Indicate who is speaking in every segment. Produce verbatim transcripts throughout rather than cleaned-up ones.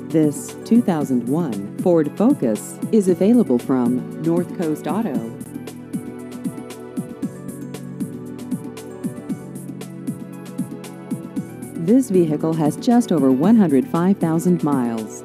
Speaker 1: This two thousand one Ford Focus is available from North Coast Auto. This vehicle has just over one hundred five thousand miles.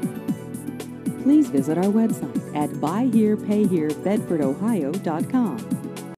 Speaker 1: Please visit our website at buy here pay here bedford ohio dot com.